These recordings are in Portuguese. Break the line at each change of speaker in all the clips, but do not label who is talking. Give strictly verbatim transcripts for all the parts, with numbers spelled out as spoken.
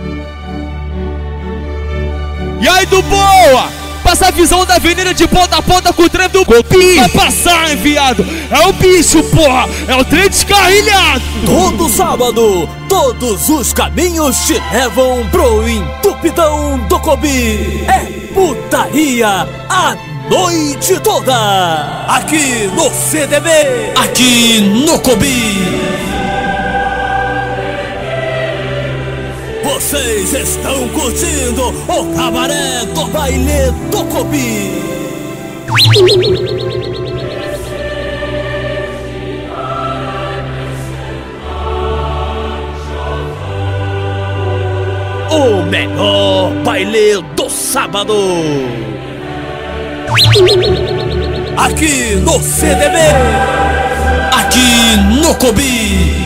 E aí, do boa? Passa a visão da avenida de ponta a ponta com o trem do Copim. Vai passar, hein, viado? É o bicho, porra. É o trem descarrilhado.
Todo sábado, todos os caminhos te levam pro entupidão do Cobi. É putaria a noite toda. Aqui no C D B. Aqui no Cobi. Vocês estão curtindo o cabaré do baile do Cobi. O melhor baile do sábado. Aqui no C D B. Aqui no Cobi.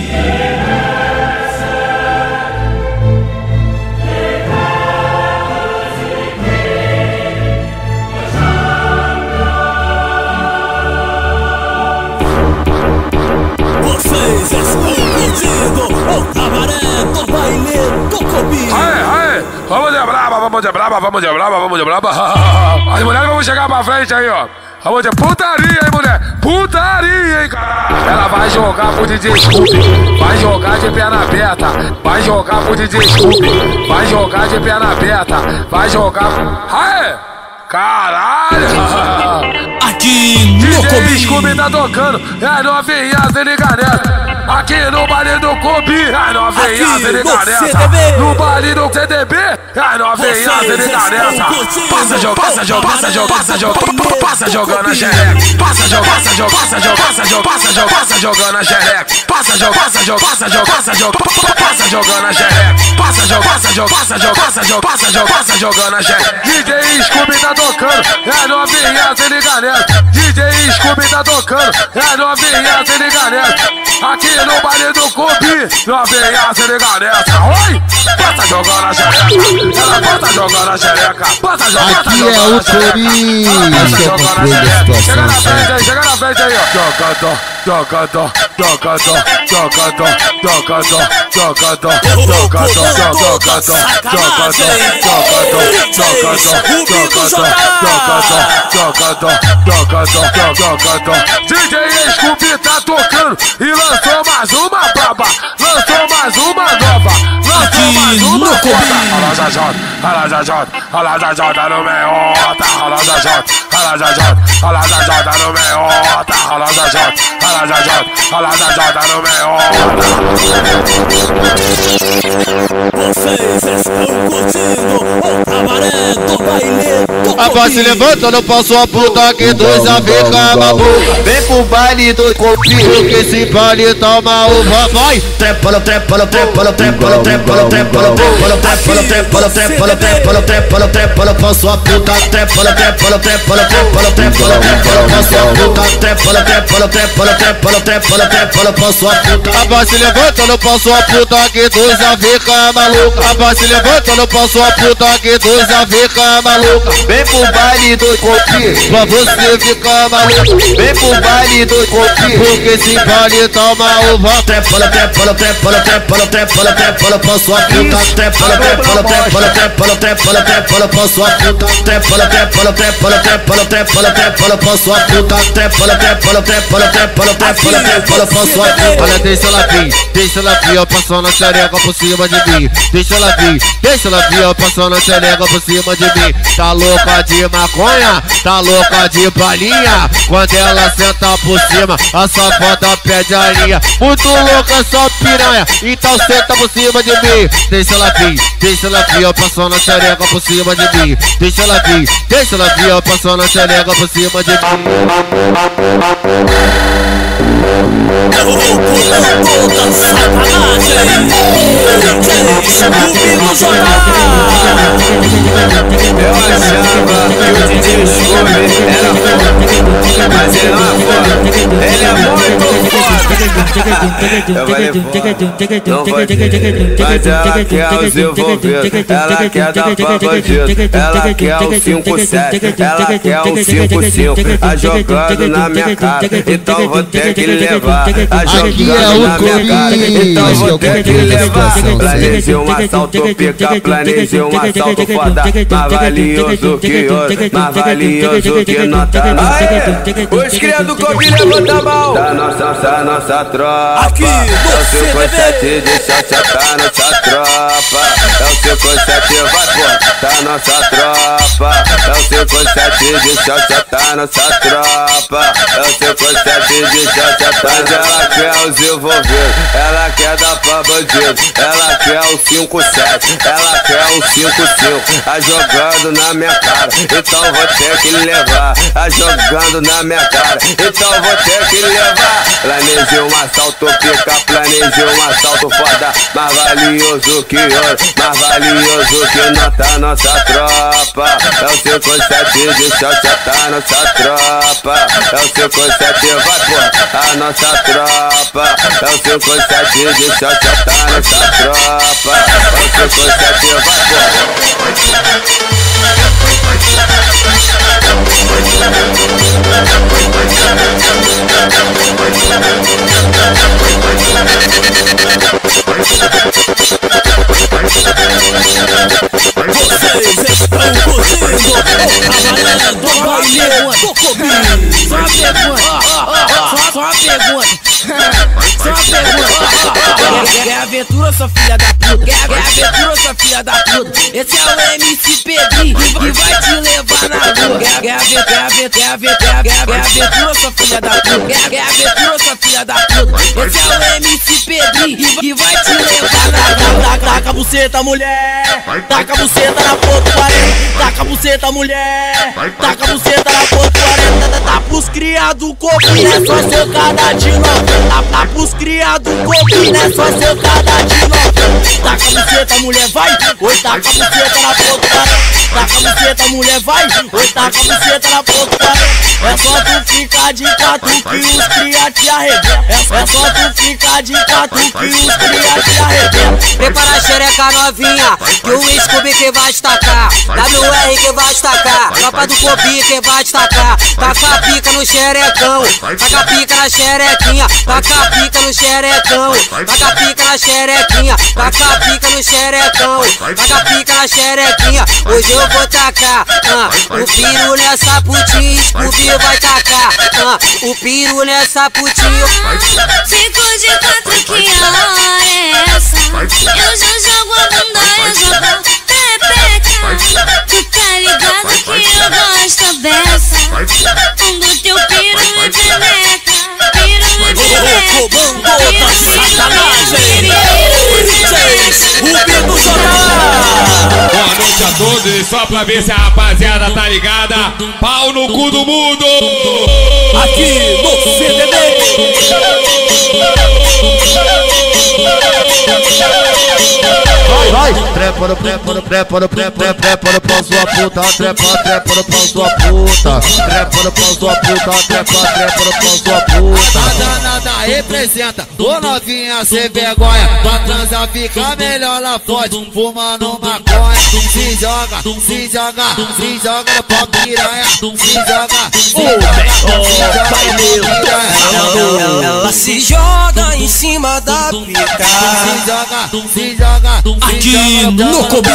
Vocês estão curtindo o cabaré do baile do Cobi.
Aê, aê, vamos de braba, vamos de braba, vamos de braba, vamos de braba. As mulheres vão chegar pra frente aí, ó. Vamos de putaria, hein, mulher? Putaria, hein, cara? Ela vai jogar pro D J Scooby, vai jogar de perna aberta, vai jogar pro D J Scooby, vai jogar de perna aberta, vai jogar. Aê! Caralho!
Aqui no Cobi.
D J Scooby tá tocando, é as novinhas, se liga nessa. Aqui no baile do Cobi, as novinhas, se liga nessa. No baile do C D B, as novinhas, se liga nessa. Passa jogando, passa jogando, passa jogando, passa jogando, passa jogando a xereca. Passa jogando, passa jogando, passa jogando, passa jogando, passa jogando, passa jogando a xereca. Passa jogando, passa jogando, passa jogando, passa jogando, passa jogando a xereca. Passa jogando, passa jogando, passa jogando, passa jogando, passa jogando, passa jogando a xereca. D J Scooby tá tocando, é novinha, se liga nessa. D J Scooby tá tocando, é novinha, se liga nessa. Aqui no baile do Cobi, novinha, se liga nessa. Oi! Passa jogando a xereca, ela passa jogando a xereca. Passa jogando, passa jogando a xereca. Passa jogando a xereca. Chega na frente aí, chega na frente aí, ó. Jogador, jogador, jogador, jogador, jogador, jogador, jogador, jogador, jogador, jogador, jogador, jogador. D J Scooby tá tocando e lançou mais uma braba, lançou mais uma nova, lançou mais uma nova. Ela já joga, ela já joga, ela já joga no meiota, ela já joga, ela já joga, ela já joga no meiota, ela já joga, ela já joga, ela já joga no meiota.
Vocês estão curtindo o cabaré do baile do Cobi.
A voz se levanta, não posso a puta que dois a fica maluca. Vem pro baile do Cobi, porque esse baile toma uva. Vai!
Trepalo, trepalo, trepalo, trepalo, trepalo, trepalo, trepalo, trepalo, trepalo, trepalo, trepalo, trepalo, trepalo, posso a puta. Trepalo, trepalo, trepalo, trepalo, trepalo, trepalo, posso a puta. Trepalo, trepalo, trepalo, trepalo, trepalo, trepalo, posso a puta.
A voz se levanta, não posso a puta que dois a fica maluca. A voz se levanta, não posso a puta que dois a fica maluca. Vem pro baile do Cobi, pra você ficar maluco. Vem pro baile do Cobi, porque esse baile toma uva.
Trepalo, trepalo, trepalo, trepalo, trepalo, trepalo, posso a puta. Trepalo, trepalo, trepalo, trepalo, trepalo, trepalo, posso a puta. Trepalo, trepalo, trepalo, trepalo, trepalo, trepalo, posso a puta. Trepalo, trepalo, trepalo, trepalo, trepalo, trepalo, posso a puta.
Olha, deixa ela vir, deixa ela vir, ó, passando a xereca por cima de mim. Deixa ela vir, deixa ela vir, ó, passando a xereca por cima de mim. Tá louca de maconha, tá louca de balinha. Quando ela senta por cima, a safada pede a linha. Muito louca, só piranha, então senta por cima de mim. Deixa ela vir, deixa ela vir, ó, passando a xereca por cima de mim. Deixa ela vir, deixa ela vir, ó, passando a xereca por cima de mim.
Eu vou pulando toda sacanagem. D J Scooby no jornal.
Eu achava que o D J Scooby era foda, mas ele não é foda, ele é muito foda. Eu falei foda, não vou dizer, mas ela quer os envolvidos, ela quer dar pra bandido, ela quer o cinco sete, ela quer o cinco cinco, tá jogando na minha cara, então vou ter que levar, tá jogando na minha cara, então vou ter que levar. Planejei um assalto pica, planejei um assalto foda, mais valioso que ouro, mais valioso que nota. Aê, os criados do Kobe levanta a mão. Da nossa, da nossa tropa,
aqui,
é o cinco sete de chachá, tá nossa tropa, é o cinco sete, vai pô, tá nossa tropa, é o cinco sete de chachá, tá nossa tropa, é o cinco sete de chachá, tá. Mas ela quer os envolvidos, ela quer dar pra bandido, ela quer o cinco sete, ela quer o cinco cinco, tá jogando na minha cara, então vou ter que levar, tá jogando na minha cara, então vou ter que levar. Planejei um assalto pica, planejei um assalto foda, mais valioso que ouro, mais valioso que nota, nossa tropa, é o cinco sete de chachá, tá nossa tropa, é o cinco sete, vai pô, a nossa tropa, é o cinco sete de chachá, tá nossa tropa, é o cinco sete, vai pô.
Vocês estão curtindo o baile do Kobe. Só uma pergunta, só, só uma pergunta, só uma pergunta. Quer aventura, sua filha da puta? Quer aventura, sua filha da puta? Esse é o M C Pedrinho que vai te levar na rua. Quer aventura, quer aventura, quer aventura, quer aventura, sua filha da puta? Quer aventura, sua filha da puta? Esse é o M C Pedrinho que vai te levar na rua. Taca a buceta, mulher, taca a buceta na ponta quarenta, taca a buceta, mulher, taca a buceta na ponta quarenta. Tá pros criados Kobe, né? Só socada de novo. Tá, tá pros criados Kobe, né? Só socada de novo. Taca a buceta, mulher, vai. Oi, taca a buceta na ponta quarenta. Taca a buceta, mulher, vai. Oi, taca a buceta na ponta quarenta. É só tu ficar de quatro que os cria te arrebenta. É, é só tu ficar de quatro que os cria te arrebenta.
Prepara a xereca novinha, que o Scooby que vai destacar, W R que vai destacar, tropa do Kobe que vai destacar. Taca a pica no xerecão, taca a pica na xerequinha, taca a pica no xerecão, taca a pica na xerequinha, taca a pica no xerecão, taca a pica na xerequinha. Hoje eu vou tacar uh, o piru nessa putinha, Scooby vai tacar uh, o piru nessa putinha.
Cinco de quatro, que a hora é essa? Eu já jogo a bunda, eu jogo pepeca. Tu tá ligado que eu gosto dessa? Um do teu piru e peneca, piru e peneca,
Comando da sacanagem, o Bito Jornal.
Boa noite a todos, e só pra ver se a rapaziada tá ligada, pau no cu do mundo.
Aqui no C D B.
Vai, trepa no trepa no trepa no trepa trepa no pau sua puta, trepa trepa no pau sua puta, trepa no pau sua puta, trepa trepa no pau sua puta. Nada nada representa, ô novinha sem vergonha, tua transa fica melhor lá fora, fumando maconha. Se joga, se joga, se joga no pau piranha, se joga, se joga, se joga no pau piranha.
Ela se joga em cima da pica,
se joga, se joga,
aqui no Kobe.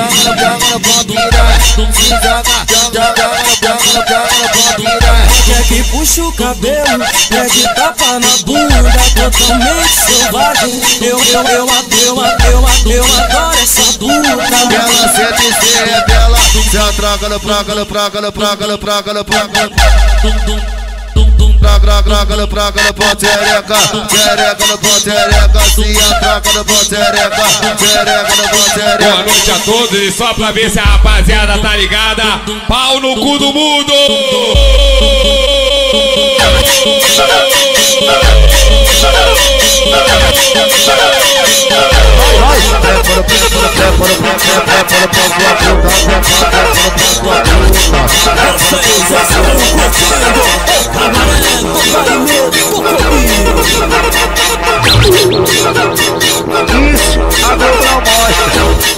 Quer que puxa o cabelo, quer que tapa na bunda, totalmente selvagem. Eu, eu, eu, eu, eu, eu, eu adoro essa dupla.
Ela sente e se revela, se traga no praga, no praga, no praga, no praga, no praga. Praga, praga, no praga, no pó, tereca, tereca no pó, tereca, se atraca no pó, tereca, tereca no pó, tereca.
Boa noite a todos, e só pra ver se a rapaziada tá ligada, pau no cu do mundo.
Vai, trepa no trepa no trepa no trepa no trepa no pau sua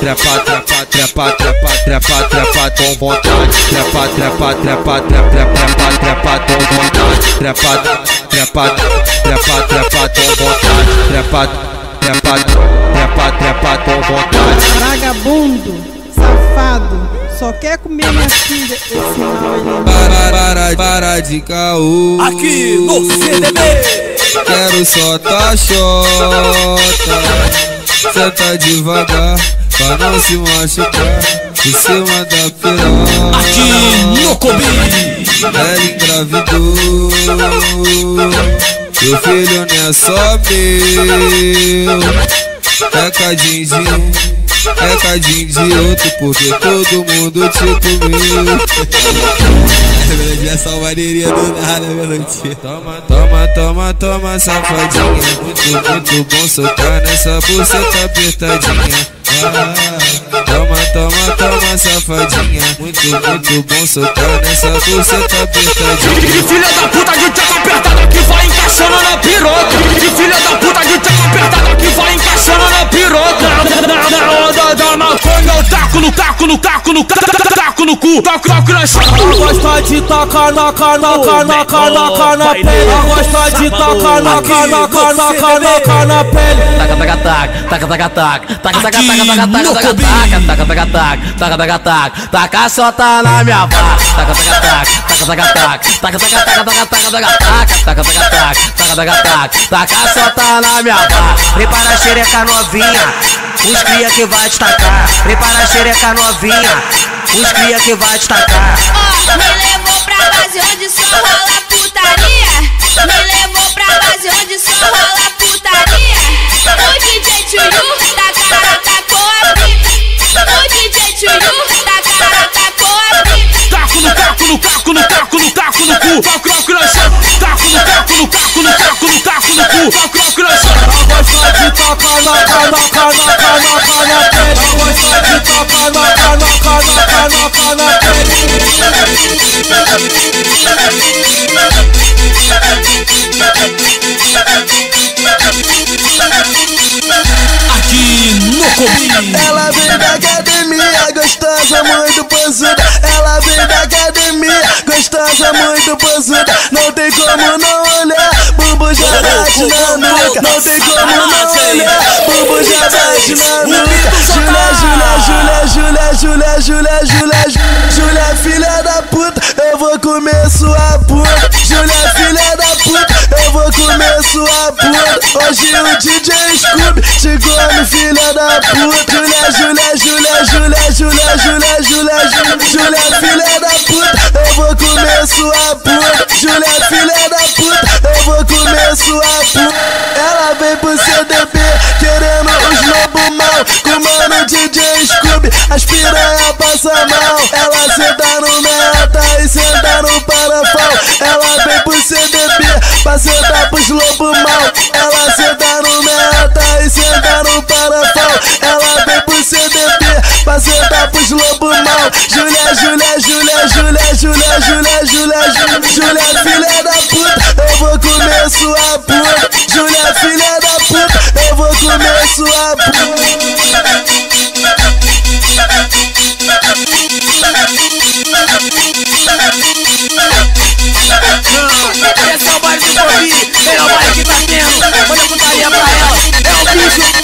trepa, trepa, trepa, trepa, trepa, trepa com vontade. Trepa, trepa, trepa, trepa, trepa, trepa com vontade. Trepa, trepa, trepa, trepa com vontade. Trepa, trepa, trepa, trepa com vontade.
Vagabundo, safado, só quer comer minha filha. Esse mal ele
para, para, para de caô.
Aqui no C D B.
Quero só tá chota. Senta devagar pra não se machucar. Em cima da piroca.
Aqui no Cobi.
Ela engravidou. Meu filho não é só meu. É cadinho, é cadinho de outro, porque todo mundo te comeu. É só maneirinha do nada, melodia. Toma, toma, toma, toma, safadinha. Muito, muito bom soltar nessa buceta apertadinha. Ah, toma, toma, toma, safadinha. Muito, muito bom soltar nessa buceta apertadinha.
Que filha da puta de tchaca apertada que vai encaixando na piroca. Que filha da puta de tchaca apertada que vai encaixando na piroca. Na onda da maconha eu taco no taco no taco no taco no cu. Taco, taco na chapa.
Gosta de tacar na cana, na cana, na cana pele. Gosta de tacar na cana, na cana, na pele.
Taca, taca, taca, taca, taca, taca, taca, taca, taca, taca, taca, taca, taca, taca, taca, taca, taca, só tá na minha barra. Taca, taca, taca, taca, taca, taca, taca, taca, taca, taca, taca, taca, taca, taca, taca, taca, taca, só tá na minha barra.
Prepara a xereca novinha, os cria que vai destacar. Prepara a xereca novinha, os cria que vai destacar.
Ó, me levou pra base onde só rola putaria. Me levou pra base onde só rola putaria. O D J Tchuyu da cara tacou a pipa. O D J Tchuyu da cara tacou a pipa.
Taco no taco no taco no taco no taco no cu. Taco, taco na chapa. Taco no taco no taco no taco no taco no cu. Taco, taco na chapa.
Gosta de tacar na cana, na cana, na pele. Gosta de tacar na cana, na cana, na pele.
Aqui no Cobi.
Ela vem da academia, gostosa, muito pançuda. Ela vem da academia, gostosa, muito pançuda. Não tem como não olhar, bumbum já bate na nuca. Não tem como não olhar, bumbum já bate na nuca. Júlia, Júlia, Júlia, Júlia, Júlia, Júlia, Júlia, Júlia, filha da puta, eu vou comer sua puta. Júlia, filha da puta, eu vou comer sua puta. Hoje o D J Scooby te come, filha da puta. Júlia, Júlia, Júlia, Júlia, Júlia, Júlia, Júlia, Júlia, Júlia, filha da puta, eu vou comer sua puta. Júlia, filha da puta, eu vou comer sua puta. Ela vem pro C D B querendo os lobo mal, com mano D J Scooby, as piranha passa mal. Ela senta no meta e senta no parafal. Ela vem pro C D B pra sentar pros lobo mal. Ela senta no meta e senta no parafal. Ela vem pro C D B pra sentar pros lobo mal. Júlia, Júlia, Júlia, Júlia, Júlia, Júlia, Júlia, Júlia, Júlia, filha da puta, eu vou comer sua puta. Júlia, filha da puta, eu vou comer sua puta.
Esse é o baile do Cobi, é o baile que tá tendo. Manda putaria pra ela, é o bicho.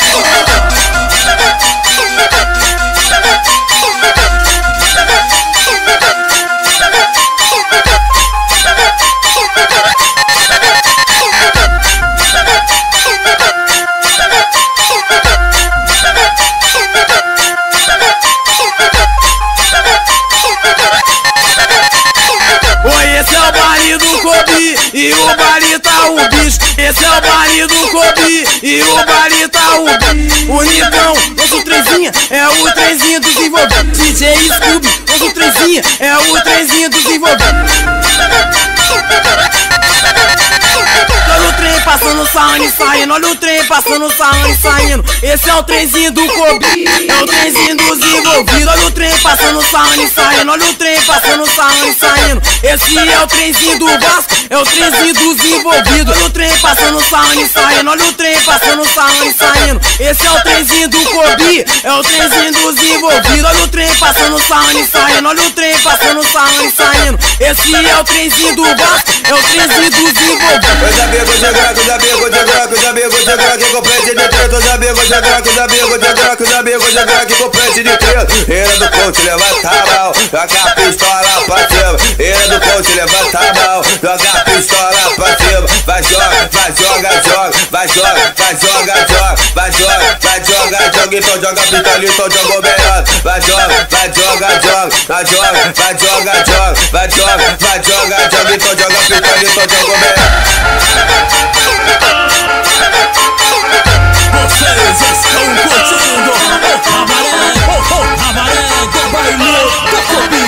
E o baile tá um bicho. Esse é o baile do Cobi e o baile tá um bicho. O Nicão, nosso trenzinho, é o trenzinho desenvolvido. D J Scooby, nosso trenzinho, é o trenzinho desenvolvido. Todo trem passando, saindo e saindo. Olha o trem passando, saindo e saindo. Esse é o trenzinho do Kobe, é o trenzinho dos envolvidos. Olha o trem passando, saindo e saindo. Olha o trem passando, saindo e saindo. Esse é o trenzinho do Vasco, é o trenzinho dos envolvidos. Olha o trem passando, saindo e saindo. Olha o trem passando, saindo e saindo. Esse é o trenzinho do Kobe, é o trenzinho dos envolvidos. Olha o trem passando, saindo e saindo. Olha o trem passando, saindo e saindo. Esse é o trenzinho do Vasco, é o trenzinho dos envolvidos.
Os amigos de grock, os amigos de grock, os amigos de grock com frente de treta. Os amigos de grock, os amigos de grock, os amigos de grock com frente de treta. Ele do coach levanta a mão, joga a pistola pra cima. Ele do coach levanta a mão, joga a pistola pra cima. Vai joga, vai joga, joga, vai joga, vai joga, joga, vai joga, vai joga, joga. Então joga a pistola, então joga o melhor. Vai joga, vai joga, joga, vai joga, vai joga, joga, vai joga, vai joga, joga. Então joga a pistola, então joga o melhor.
Vocês estão curtindo o cabaré, o cabaré do baile do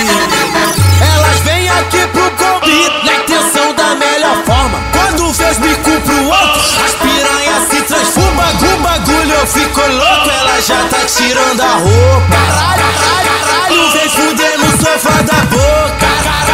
Kobe.
Elas vêm aqui pro Kobe na intenção da melhor forma. Quando vê os bico pro alto, as piranhas se transformam. O bagulho ficou louco, ela já tá tirando a roupa. Caralho, caralho, caralho, vem fuder no sofá da boca.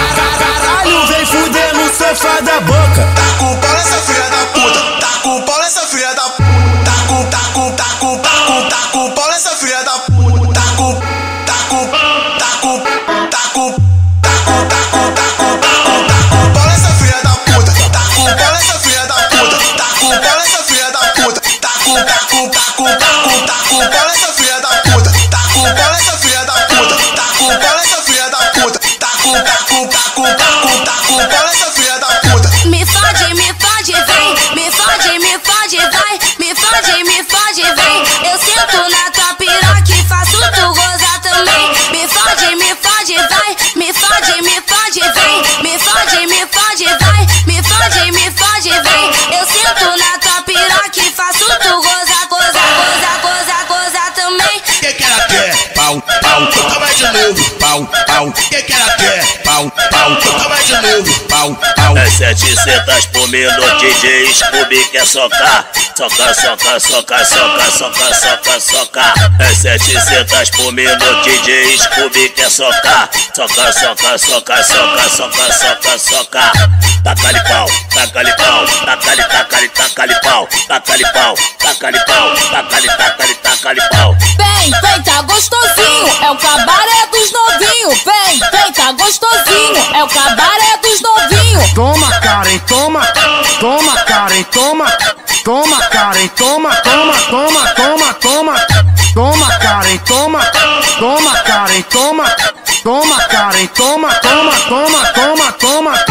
Caralho, vem fuder no sofá da boca.
Tá com o pau nessa filha da puta, tá com o pau nessa filha da puta. Tá com, tá com, tá com, tá com, tá com o pau nessa filha da puta. Tá com, tá com, tá com, tá com, tá com, tá com, tá com, tá com, tá com o pau nessa filha da puta. Tá com o pau nessa filha da puta. Tá com o pau nessa filha da puta. Tá com, tá com, tá com, tá com, tá com o pau nessa filha da puta. Tá com o pau nessa filha da puta. Tá com o pau nessa filha da puta. Tá com, tá com, tá com, tá com, tá com o pau nessa filha da puta.
Me fode, me fode, vem. Me fode, me fode, vai. Me fode, me fode, vem. Eu sento na tua piroca e faço tu gozar também. Me fode, me fode, vai. Me fode, me fode, vem. Me fode, me fode, vai. Me fode, me fode, vem. Eu sento na tua piroca e faço tu gozar, gozar, gozar, gozar, gozar também.
Que que ela quer? Pau, pau, toca mais de novo. Pau, pau. Que que ela quer? Pau, pau, toca mais de novo. Pau, pau.
É setecentos por minuto, D J Scooby quer socar. Soca, soca, soca, soca, soca, soca, soca. É setecentos por minuto, D J Scooby quer socar. Soca, soca, soca, soca, soca, soca, soca. Taca-lhe pau, taca-lhe pau, taca-lhe, taca-lhe, taca-lhe pau, taca-lhe pau, taca-lhe pau, taca-lhe, taca-lhe, taca-lhe pau.
Vem, vem, tá gostosinho, é o cabaré dos novinhos. Vem, vem, tá gostosinho, é o cabaré dos novinhos.
Toma, Karen, toma, toma, Karen, toma, toma, Karen, toma, toma, toma, toma, toma, toma, Karen, toma, toma, Karen, toma, toma, Karen, toma, toma, toma, toma, toma.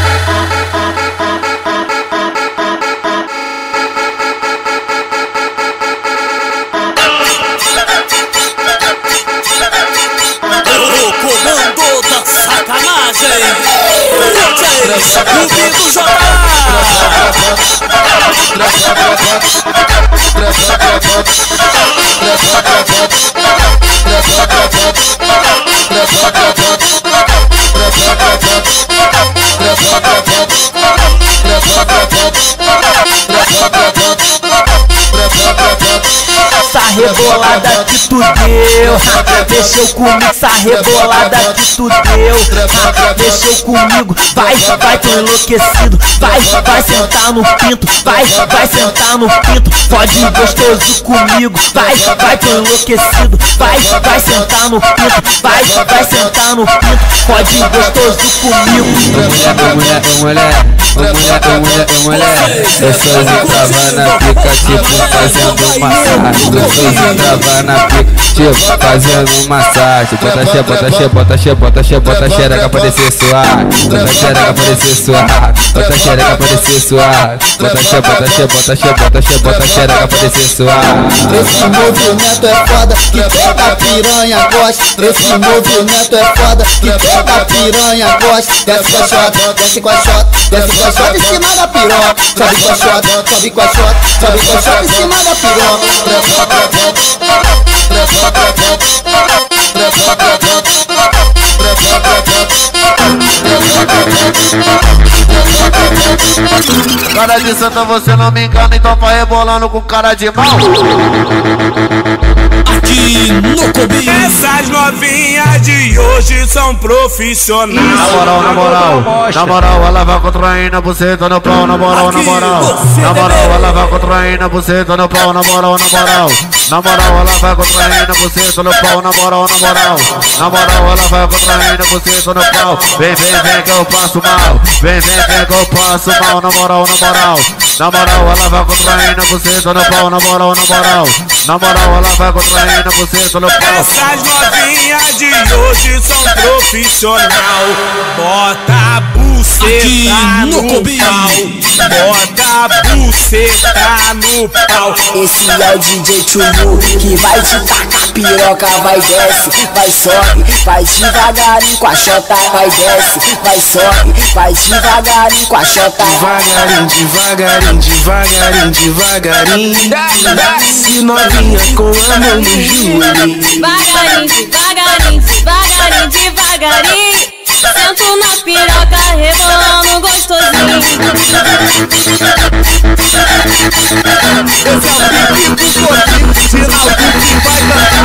O comando da sacanagem, D J Scooby do Jabá.
Essa rebolada que tu deu, mexeu comigo, essa rebolada que tu deu, mexeu comigo, vai, vai tão enlouquecido, vai, vai sentar no pinto, vai, vai sentar no pinto, pode ir gostoso comigo, vai, vai tão enlouquecido, vai, vai sentar no pinto, vai, vai sentar no pinto, pode ir gostoso comigo.
Ô mulher, ô mulher, ô mulher, ô mulher, ô mulher, gostoso trava na pica, tipo fazendo massagem, gostoso trava na pica, tipo fazendo massagem, bota xe, bota xe, bota xe, bota xe, bota xereca pra descer suave, bota xereca pra descer suave, bota xereca pra descer suave, bota xe, bota xe, bota xe, bota xe, bota xereca pra descer suave.
Esse movimento é foda, que toda piranha gosta. Esse movimento é foda, que toda piranha gosta. Desce com a xota, desce com a xota, desce com a xota em cima da piroca. Sobe com a xota, sobe com a xota, sobe com a xota em cima da piroca.
Cara de santa, você não me engana, então vai rebolando com cara de mal.
Aqui no Cobi.
Essas novinhas de hoje são profissionais.
Na moral, na moral, na moral, ela vai contraindo a buceta no pau, na moral, na moral. Na moral, ela vai contraindo a buceta no pau, na moral, na moral. Na moral, ela vai contraindo a buceta no pau, na moral, na moral. Na moral, ela vai contraindo a buceta no pau. Vem, vem, vem que eu passo mal. Vem, vem, vem que eu passo mal, na moral, na moral. Na moral, ela vai contraindo a buceta no pau, na moral, na moral. Na moral, ela vai contraindo a buceta no pau.
Essas novinhas de hoje são profissional. Bota a buceta no, no pau. Bota a buceta no pau.
Esse é o D J Chumu que vai te tacar piroca. Vai desce, vai sobe, vai devagarinho com a chota. Vai desce, vai sobe, vai devagarinho com a chota.
Devagarinho, devagarinho, devagarinho, devagarinho. Desce novinha com a mão no joelho.
Devagarinho, devagarinho, devagarinho, devagarinho. Sento na piroca, rebolando gostosinho.
Esse é o pique do corpinho, sinal do que vai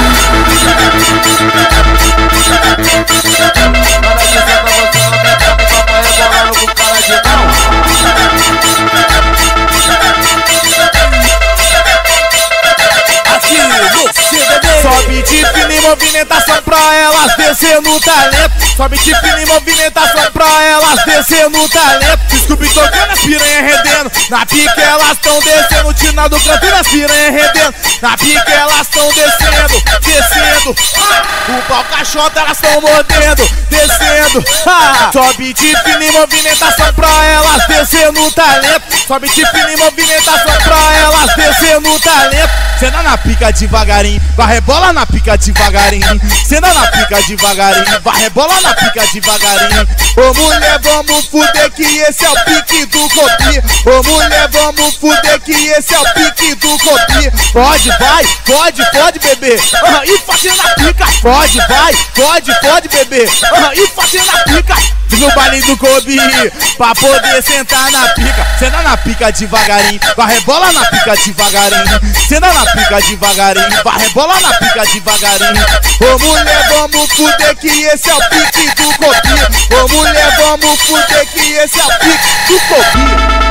Sobe de fina em movimentação pra elas descer no talento. Sobe de fina em movimentação pra elas descer no talento. Desculpe tocando as piranha rendendo. Na pique elas tão descendo. Tina do canto nas piranha rendendo. Na pique elas tão descendo, descendo. Ah, o pau caixota elas tão mordendo, descendo. Ah, sobe de fina em movimentação pra elas descer no talento. Sobe de fina em movimentação pra elas descer no talento. Cena na pica devagarinho, vai rebola na pica devagarinho. Cena na pica devagarinho, vai rebola na pica devagarinho. Ô mulher, vamos fuder que esse é o pique do Cobi. Ô mulher, vamos fuder que esse é o pique do Cobi. Pode, vai, pode, pode, bebê. Ah, e fazendo a pica. Pode, vai, pode, pode, bebê. Ah, e fazendo a pica. No baile do Cobi, pra poder sentar na pica. Senta na pica devagarinho, vai rebola na pica devagarinho. Senta na pica devagarinho, vai rebola na pica devagarinho. Ô mulher, vamos fuder que esse é o pique do Cobi. Ô mulher, vamos fuder que esse é o pique do Cobi.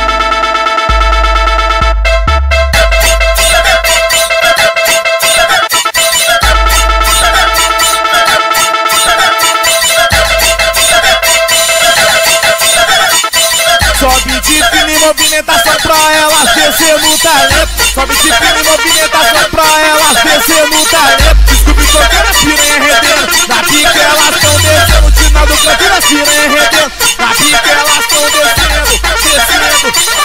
Sobe de fina em movimentação pra elas descer no talento. Sobe de fina em movimentação pra elas descer no talento. Desculpe tocando as piranha rendendo. Na pique elas tão descendo. Tina do canto nas piranha rendendo. Na pique elas tão descendo, descendo.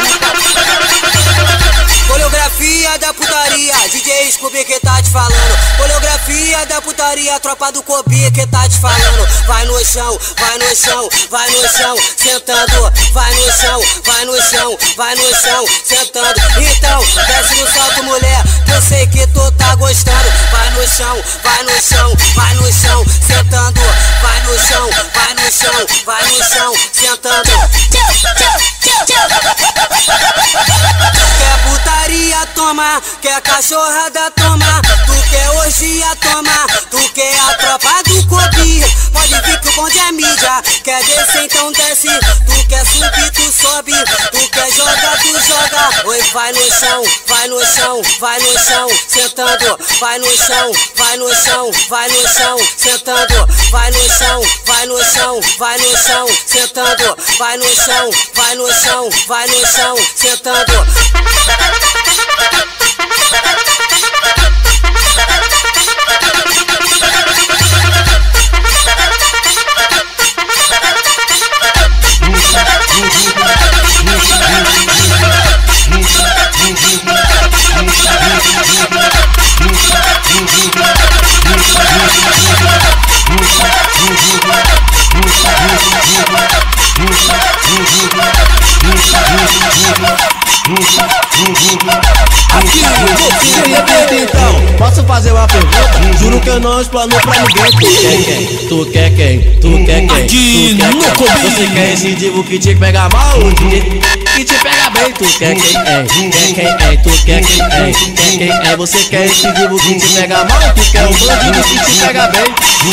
Coreografia da putaria, D J Scooby que tá te falando. Coreografia da putaria, tropa do Cobi que tá te falando. Vai no chão, vai no chão, vai no chão, sentando. Vai no chão, vai no chão, vai no chão, sentando. Então, desce no salto, mulher, que eu sei que tu tá gostando. Vai no chão, vai no chão, vai no chão, sentando. Vai no chão, vai no chão, vai no chão, sentando. Quer putaria, toma. Quer cachorrada, toma. Tu quer orgia, toma. Tu quer a tropa do Cobi. Pode vir que o bonde é mídia. Quer descer, então desce. Tu quer subir, tu sobe. Tu quer jogar, tu joga. Oi, vai no chão, vai no chão, vai no chão, sentando. Vai no chão, vai no chão, vai no chão, sentando. Vai no chão, vai no chão, vai no chão, sentando. Vai no chão, vai no chão, vai no chão, sentando.
Então, posso fazer uma pergunta? Juro que eu não explano pra ninguém. Tu quer quem? Tu quer quem? Tu quer quem?
Aqui
tu quer
no
quem?
Cobi.
Você quer esse divo que te pega mal?
que te pega bem. Tu quer quem é, quer quem é, tu quer quem é, quer quem é. Você quer esse vivo que te pega mal, tu quer um bandido que te pega bem.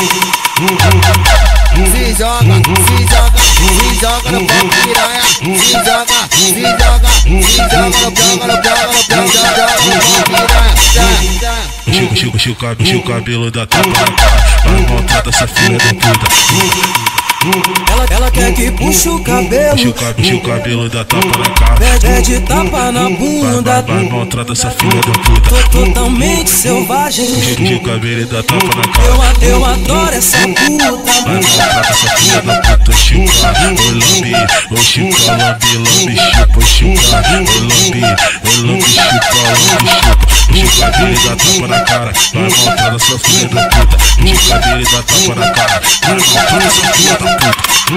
Se joga, se joga, se joga no pau piranha. Se joga, se joga, se joga no pau, no pau, no pau, joga no pau piranha.
Chico, chico, chico, chico, cabelo da tapa na cara. Vai maltrata essa filha da puta.
Ela, ela quer que puxe o cabelo.
Puxa o cabelo da tapa na cara.
Pede tapa na bunda.
Vai, vai, maltrata essa filha da puta.
Tô totalmente selvagem.
Puxa o cabelo da tapa na cara.
Eu, eu adoro essa puta.
Vai, maltrata essa filha da puta. Chica, ô lambi, ô chica, lambi, lambi, chupa, chica, ô lambi, ô lambi, chupa, lambi, chupa. Puxa o cabelo da tapa na cara. Vai, maltrata essa filha da puta. Puxa o cabelo da tapa na cara. Vai, maltrata essa filha da puta.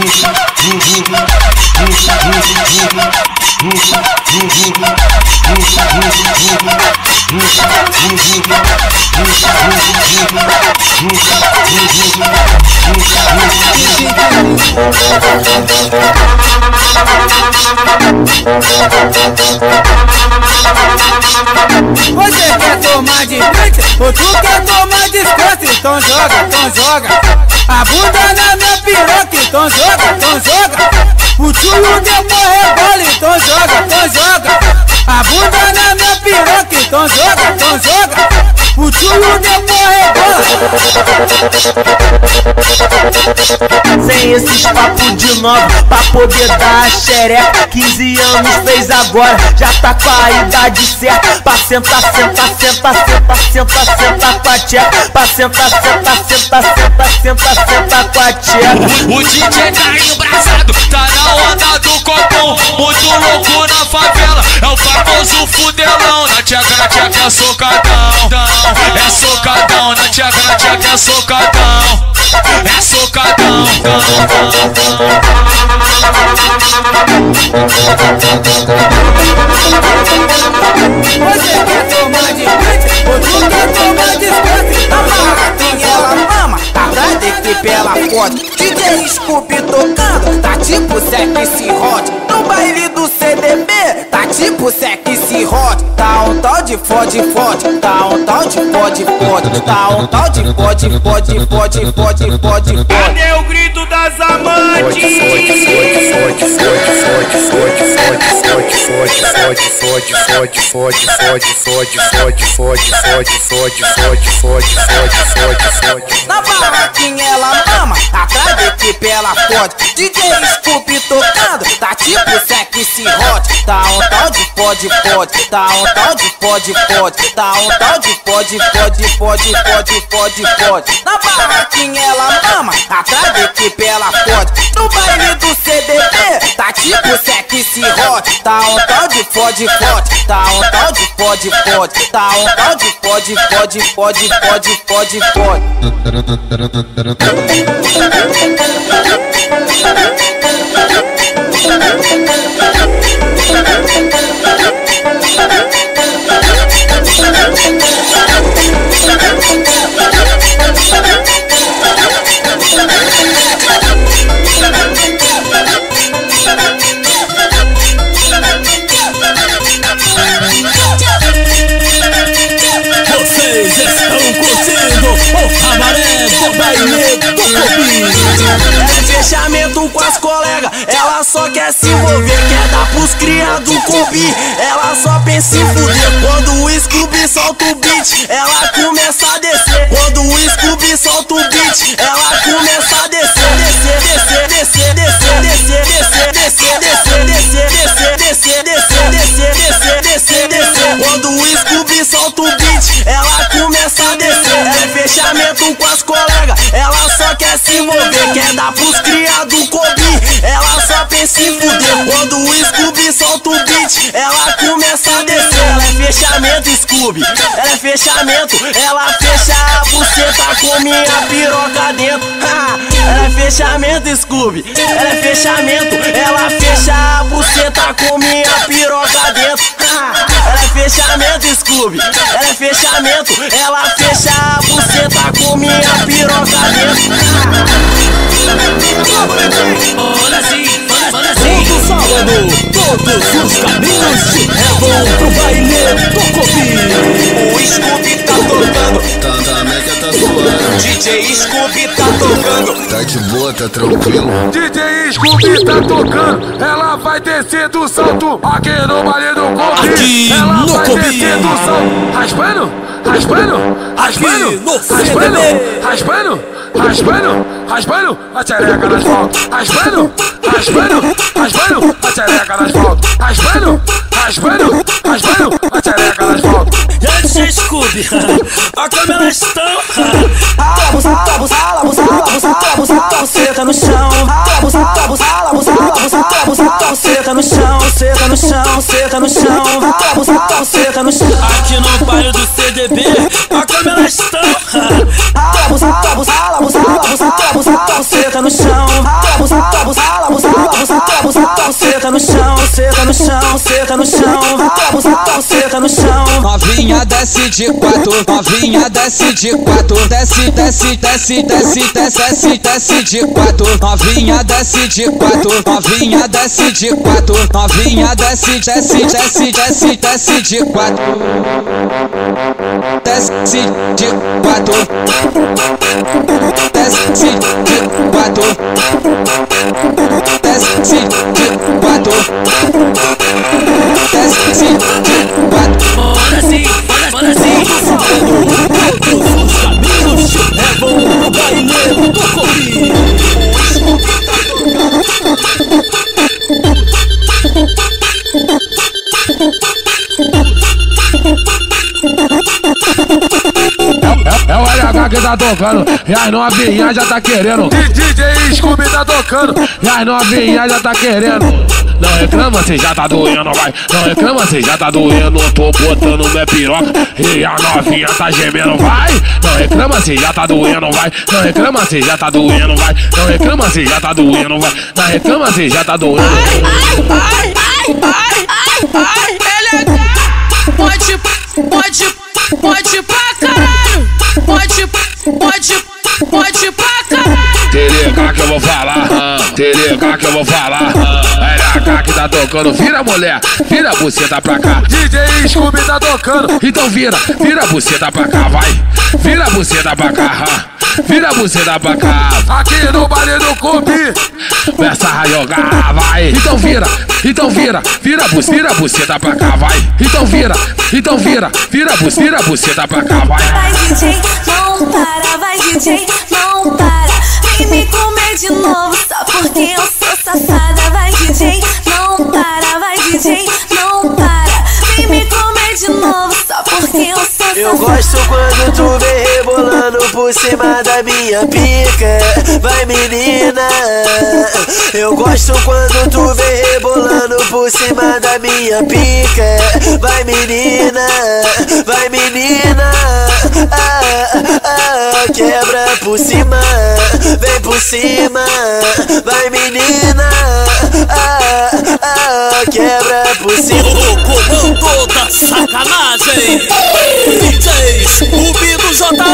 Você quer tomar de frente ou tu quer tomar descanso? Então joga, então joga a bunda na minha piroca, então joga, então joga. O tio depois rebola, então joga, então joga a bunda na minha piroca, então joga, então joga. O tio depois rebola.
Sem esses papos de novo pra poder dar a xereca. Quinze anos fez agora, já tá com a idade certa. Pra sentar, senta, senta, senta, senta, senta com a tcheca. Pra sentar, senta, senta, senta, senta, senta com a tcheca.
O D J tá embrasado, tá na onda do copom. Muito louco na favela, é o famoso fudelão. Na tcheca, na tcheca é socadão, é socadão. Na tcheca, na tcheca é socadão, é socadão.
Você quer tomar de frente ou tu quer tomar de frente? A barraquinha ela mama, tá atrás da equipe ela pode. D J Scooby tocando, tá tipo sexy hot. No baile do C D B, tá tipo sexy hot. Tá um tal de fode fode, tá um tal de fode fode, tá um tal de fode fode fode fode fode.
Cadê o grito das amantes?
Na barraquinha ela mama, atrás da equipe ela pode. D J Scooby tocando, tá tipo sexy hot. Tá um tal de fode fode, tá um tal de fode fode, tá um tal de fode fode fode fode fode fode. Na barraquinha ela mama, atrás da equipe ela pode. No baile do C D B, tá tipo sexy hot. Tá um tal de fode fode, tá um tal de fode fode, tá um tal de fode fode fode fode fode fode.
Vocês estão curtindo o cabaré do baile do Kobe.
É fechamento com as colegas, ela só quer se envolver, quer dar pros cria do Kobe. Ela só pensa em fuder. Quando o Scooby solta o beat, ela começa a descer. Quando o Scooby solta o beat, ela começa a descer. Descer, descer, descer, descer, descer, descer, descer, descer, descer, descer, descer, descer, descer, descer, descer, descer. Quando o Scooby solta o beat, ela começa a descer. É fechamento com as colegas, ela só quer se envolver, quer dar pros cria do Kobe. Ela só pensa em fuder. Quando o Scooby solta o beat, ela começa a descer. Ela é fechamento, Scooby, ela é fechamento. Ela fecha a buceta com minha piroca dentro. Ela é fechamento, Scooby, ela é fechamento. Ela fecha a buceta com minha piroca dentro. Ela é fechamento, Scooby, ela é fechamento. Ela fecha a buceta com minha piroca dentro.
Olha assim, olha assim. Todo sábado, Todos os caminhos te levam pro baile do Kobe.
O Scooby tá tocando,
Também que tá suando.
D J Scooby tá tocando.
Tá de boa, tá tranquilo.
D J Scooby tá tocando, ela vai descer do salto aqui no baile do Kobe.
Aqui
ela
no
vai
Kobe.
descer do salto, raspando, raspando, raspando, raspando, raspando, raspando, raspando a xereca no asfalto, raspando, raspando, raspando a xereca no asfalto, raspando, raspando, raspando a xereca no asfalto.
E aí, D J Scooby, olha como elas estão.
Abusada, abusada, abusada, abusada, abusada, buceta no chão. Abusada, abusada, abusada, abusada, abusada, buceta no chão, buceta no chão, buceta no chão. Abusada, buceta no chão.
Aqui no baile do C D B, olha como elas estão.
Abusada, abusada, abusada, abusada, abusada, buceta no chão. Abusada, abusada, abusada, abusada, abusada, buceta no chão, buceta no chão, buceta no chão. Abusada, buceta no chão.
Novinha desce de quatro, novinha desce de quatro, desce, desce, desce, desce, desce, desce de quatro, novinha desce de quatro, novinha desce de quatro, novinha desce, desce, desce, desce, desce de quatro, desce de quatro, desce de quatro, desce de quatro, desce de quatro.
Olha assim, olha, olha assim. Todos os caminhos te levam pro baile do Kobe.
É o L H que tá tocando, e as novinhas já tá querendo. D J Scooby tá tocando, e as novinhas já tá querendo. Não reclama, cê já tá doendo, vai. Não reclama, cê já tá doendo. Tô botando minha piroca e a novinha tá gemendo, vai. Não reclama, cê já tá doendo, vai. Não reclama, cê já tá doendo, vai. Não reclama, cê já tá doendo, vai. Não reclama, cê já tá doendo.
Ai, ai, ai, ai, ai, ai, L H. Pode, pode, pode pra caralho. Pode, pode, pode pra caralho.
Tereca que eu vou falar, tereca que eu vou falar. L H que tá tocando, vira mulher, vira a buceta pra cá. D J Scooby tá tocando, então vira, vira a buceta pra cá, vai. Vira a buceta pra cá, vira a buceta pra cá. Aqui no baile do Kobe, começa a jogar, vai. Então vira, então vira, vira a buceta, vira a buceta pra cá, vai. Então vira, então vira, vira a buceta, vira a buceta pra cá, vai.
Vai D J, não para, vai D J, não para. Vem me comer de novo, só porque eu sou safada. Vai D J, não para, vai D J, não para. Vem me comer de novo, só porque eu sou safada.
Eu gosto quando tu vem rebolando por cima da minha pica. Vai menina. Eu gosto quando tu vem rebolando por cima da minha pica. Vai menina, vai menina. Ah, ah, quebra por cima, vem por cima. Vai menina, ah, ah, quebra por cima.
O comando da sacanagem, D J Scooby do J A.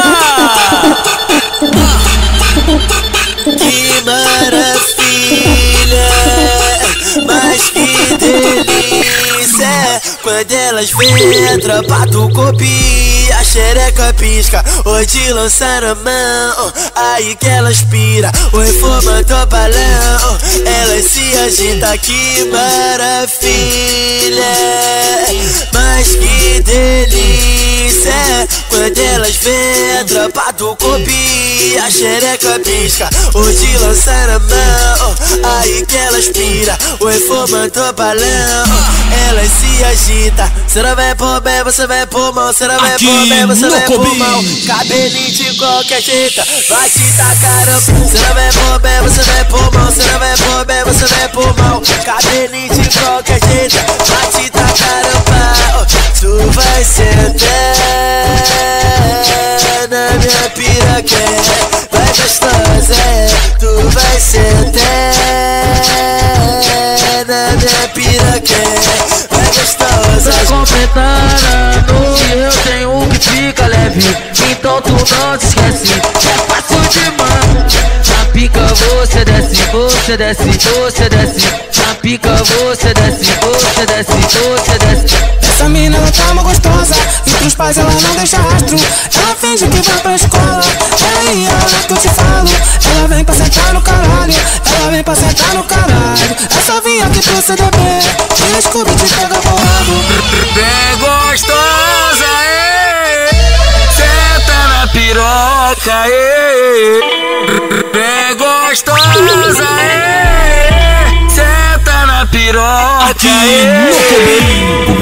Que maravilha, mas que delícia. Quando elas vêm a tropa do Kobe, a xereca pisca, hoje lançaram a mão. Aí que elas pira, o reformador balão. Elas se agitam, que maravilha, mas que delícia. Quando elas vêm a tropa do Kobe, a xereca pisca, hoje lançaram a mão. Aí que elas pira, o reformador balão. Elas se agitam. Cê não vai por bem, você vai por mal. Cê não vai por bem, você vai por mal. Cabelinho de qualquer jeito, vai te tacar. Cê não vai por bem, você vai por mal. Cê não vai por bem, você vai por mal. Cabelinho de qualquer jeito, vai te tacar o pau. Tu vai sentar na minha piroquinha, vai gostosa. Tu vai sentar na minha piroquinha, vai gostosa.
Pra completar ano e eu tenho o que fica leve, então tu não te esquece. É fácil demais, na
pica você desce, você desce, você desce. Na pica você desce, você desce, você desce.
Essa mina ela tá uma gostosa, entre os pais ela não deixa rastro. Ela finge que vai pra escola, é aí ela que eu te falo. Ela vem pra sentar no caralho, ela vem pra sentar no caralho. Essa vinha aqui pro C D B, e Scooby te pega bolado.
Bem gostosa, ê, senta na piroca, ê. Bem gostosa, ê, senta na piroca, ê.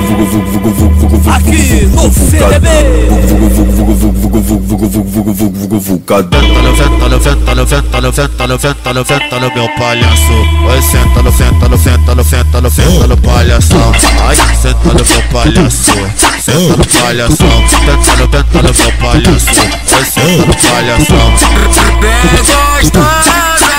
Aqui no C D B.
Senta no senta no senta no senta no senta no senta no meu palhaço. Oi, senta no senta no senta no senta no senta no palhação. Ai, senta no meu palhaço. Senta no palhação. Senta no senta no meu palhaço. Oi, senta no palhação.
Bem gostosa,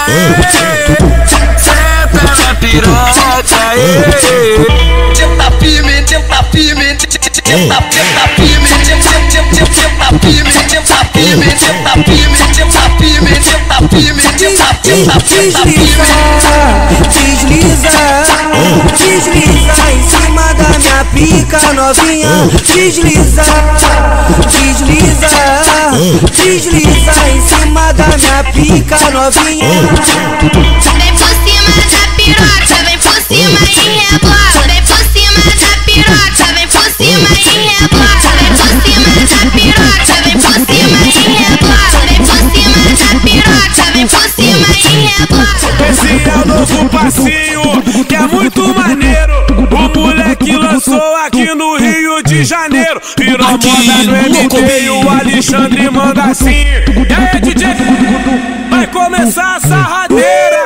senta na piroca, ê. Tenta firme, tenta firme, tenta tenta firme, tenta tenta firme, tenta firme, tenta firme, tenta firme, tenta firme, tenta tenta firme.
Desliza, desliza em cima da minha pica novinha. Desliza, desliza, desliza em cima da minha pica novinha.
Vem por cima da piroca, vem por cima e rebola. Vem por cima da piroca, vem por cima e rebola. Vem por cima da piroca, vem por cima e rebola. Vem por cima da piroca, vem por cima e rebola.
Esse é o novo passinho, que é muito maneiro. O moleque lançou aqui no Rio de Janeiro. Virou moda no M D e o Alexandre manda assim. E aí, D J, vai começar a sarradeira.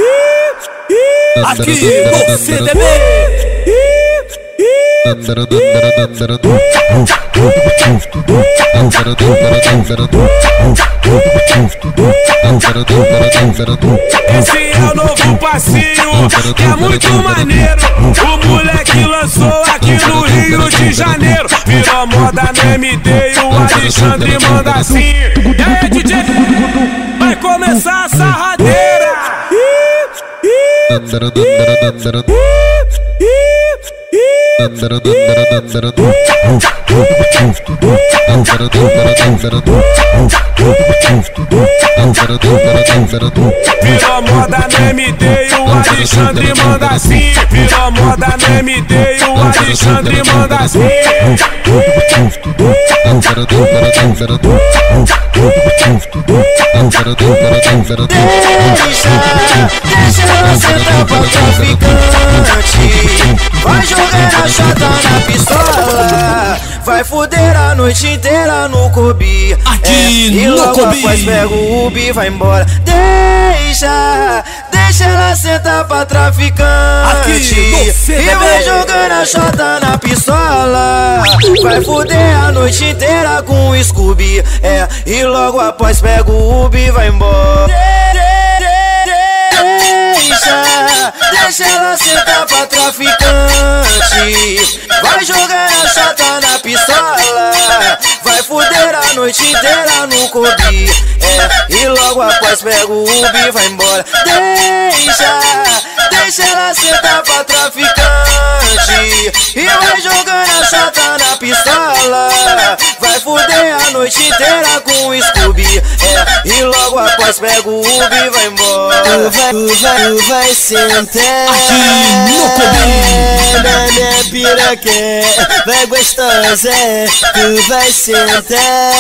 Aqui no C D B.
Esse é o novo passinho, que é muito maneiro. O moleque lançou aqui no Rio de Janeiro. Virou moda no M D e o Alexandre manda assim. E aí, D J, vai começar a sarradeira. Virou moda no M D e o Alexandre manda assim. Virou moda no M D e o Alexandre manda assim.
Deixa ela sentar pra traficante. Vai jogar a chata na pistola. Vai fuder a noite inteira no Kobe.
Aqui
é,
no
e logo
Kobe.
após pega o Ubi e vai embora. Deixa, deixa ela sentar pra traficante.
Aqui no C D B.
E vai jogando a chata na pistola. Vai fuder a noite inteira com o Scooby. É, e logo após pega o Ubi e vai embora. Deixa, deixa ela sentar pra traficante. Vai jogar a chata na pistola. Vai fuder a noite inteira no Kobe. É, e logo após pega o Ubi e vai embora. Deixa, deixa ela sentar pra traficante. E vai jogando a chata na pistola. Vai fuder a noite inteira com o Scooby. É, e logo após pega o Ubi e vai embora.
Tu vai, tu vai, tu vai sentar
aqui no Kobe.
na minha piroca, vai gostosa. Tu vai sentar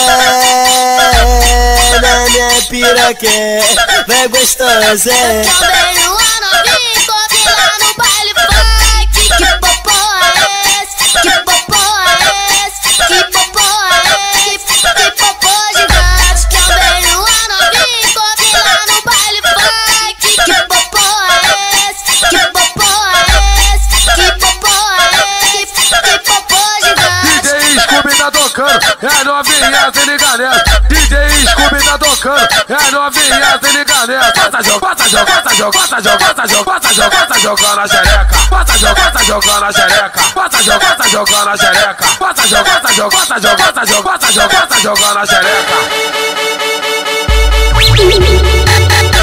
na minha piroca, vai gostosa.
Também o ano vim, corre lá no baile funk. Que popô é esse? Que popô é esse? Que popô é esse? Que popô gigante. Também o ano vim, corre lá no baile funk. Que popô é esse? Que popô é esse? Que popô é esse? Que popô gigante.
D J Scooby tá tocando, é novinha, se liga nessa. D J Scooby tá tocando, é novinha, se liga nessa. Passa jogando, passa jogando, passa jogando, passa jogando, passa jogando, passa jogando a xereca. Passa jogando, passa jogando a xereca. Passa jogando, passa jogando a xereca. Passa jogando, passa jogando, passa jogando, passa jogando, passa jogando, passa jogando a xereca.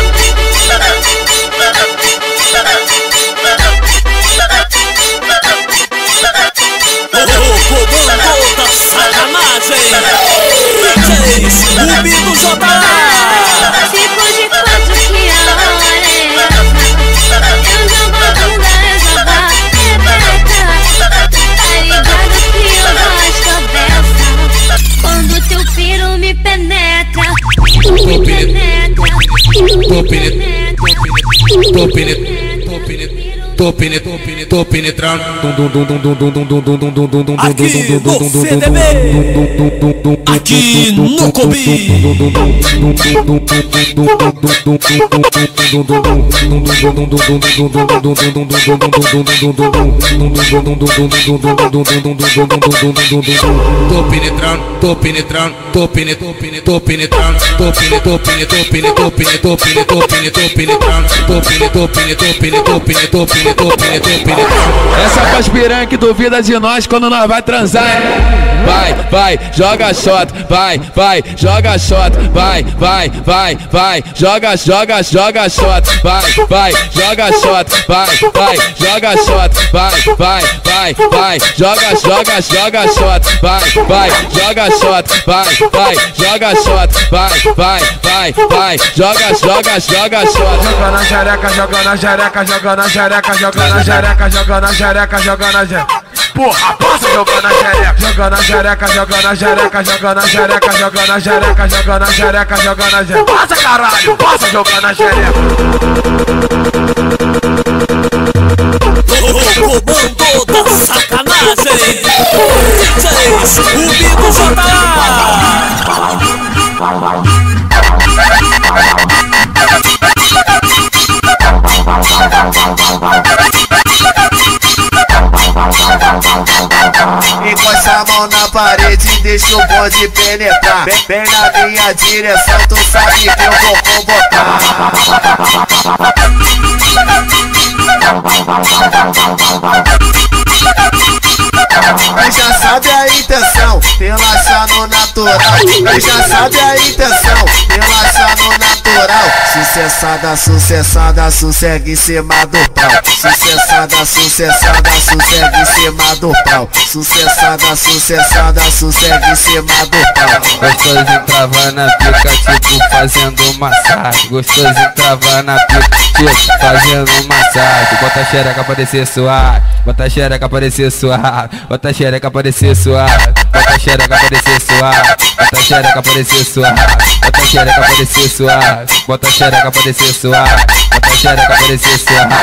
tô penetrando, tô penetrando, tô penetrando. Tô penetrando, tô penetrando.
Aqui no C D B, aqui no Kobe.
Tô penetrando, tô penetrando, tô penetrando, tô penetrando, tô penetrando, tô penetrando, tô penetrando, tô penetrando, tô penetrando, tô penetrando.
Essa pras piranha que duvida de nós quando nós vai transar, hein? Vai, vai, joga shot, vai, vai, joga shot, vai, vai, vai, vai, joga, joga, joga shot, vai, vai, joga shot, vai, vai, joga shot, vai, vai, vai, vai, joga, joga, joga shot, vai, vai, joga shot, vai, vai, joga shot, vai, vai, vai, vai, joga, joga, joga shot. Joga na xereca, joga na xereca, joga na xereca, joga na xereca, joga na xereca, joga na xereca. Porra, passa jogando na xereca, joga na xereca, joga na xereca, joga na xereca, joga na xereca, joga na xereca, joga na xereca. Passa caralho, passa jogando na xereca.
O comando da sacanagem, D J Scooby do J
Encosta a mão na parede e deixa o bonde penetrar. Vem, vem na minha direção, tu sabe que eu vou convocar. Mas já sabe a intenção, relaxa no natural. Mas já sabe a intenção, relaxa no natural. Sucessada, sucessada, sossega em cima do pau. Sucessada, sucessada, sossega em cima do pau. Sucessada, sucessada, sossega em cima do pau.
Gostoso trava na pica, tipo fazendo massagem. Gostoso trava na pica, tipo fazendo massagem. Bota a xereca pra descer suave, bota a xereca pra descer suave, bota a xereca pra descer suave, bota a xereca pra descer suave, bota a xereca pra descer suave, bota a xereca pra descer suave, bota a xereca pra descer suave, bota a xereca pra descer suave.